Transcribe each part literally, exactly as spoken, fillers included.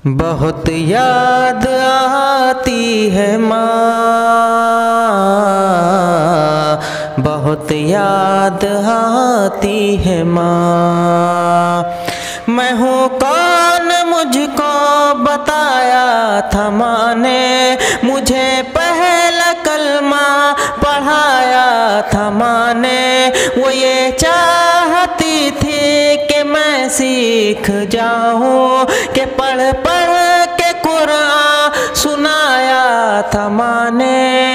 बहुत याद आती है माँ, बहुत याद आती है माँ। मैं हूँ कौन मुझको बताया था माँ ने, मुझे पहला कलमा पढ़ाया था माँ ने। वो ये चाहती थी कि मैं सीख जाऊँ, कि पढ़ पढ़ के कुरान सुनाया था माँ ने।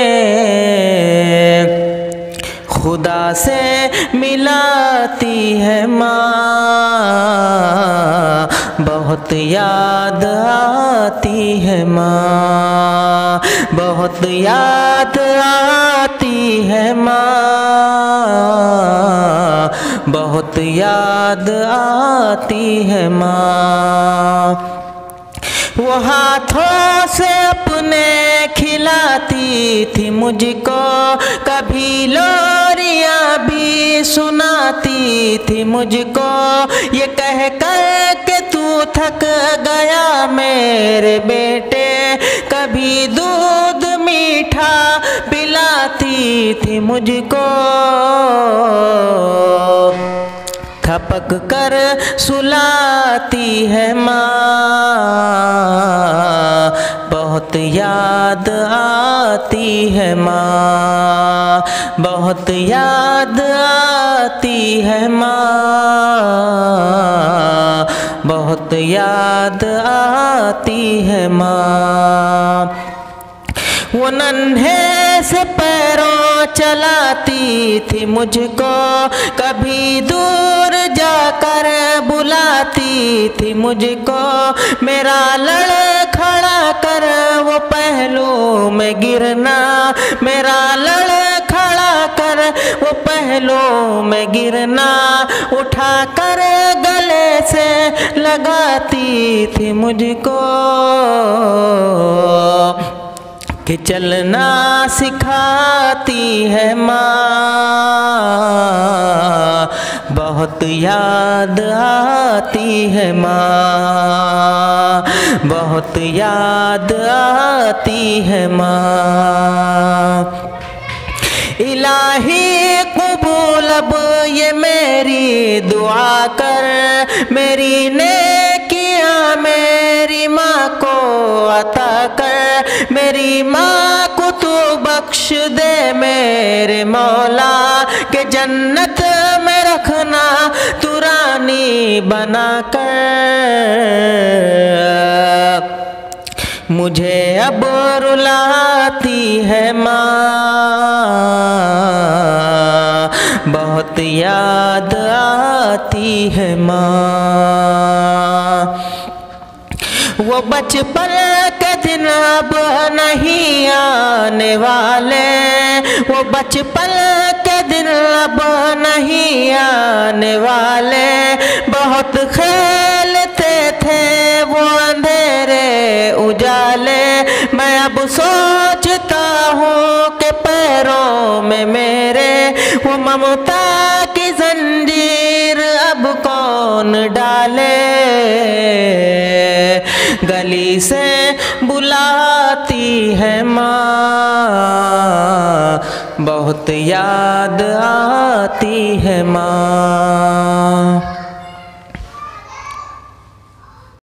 खुदा से मिलाती है माँ, बहुत याद आती है माँ, बहुत याद आती है माँ, बहुत याद आती है माँ। वो हाथों से अपने खिलाती थी मुझको, कभी लोरियां भी सुनाती थी मुझको। ये कह कर के तू थक गया मेरे बेटे, कभी दूध मीठा पिलाती थी मुझको। थपक कर सुलाती है माँ, बहुत याद आती है माँ, बहुत याद आती है माँ, बहुत याद आती है माँ। वो नन्हे से पैरों चलाती थी मुझको, कभी दूर जाकर बुलाती थी मुझको। मेरा लड़खड़ा कर वो पहलू में गिरना, मेरा लड़खड़ा कर वो पहलू में गिरना। उठा कर गले से लगाती थी मुझको, कि चलना सिखाती है माँ, बहुत याद आती है माँ, बहुत याद आती है माँ। इलाही कबूल अब ये मेरी दुआ कर, मेरी नेकियां मेरी माँ को अता कर। मेरी माँ को तू बख्श दे मेरे मौला, के जन्नत में रखना तू रानी बना कर। मुझे अब रुलाती है माँ, बहुत याद आती है माँ। वो बचपन के दिन अब नहीं आने वाले, वो बचपन के दिन अब नहीं आने वाले। बहुत खेलते थे वो अंधेरे उजाले, मैं अब सोचता हूँ कि पैरों में मेरे वो ममता की जंजीर अब कौन डाले। गली से बुलाती है माँ, बहुत याद आती है माँ।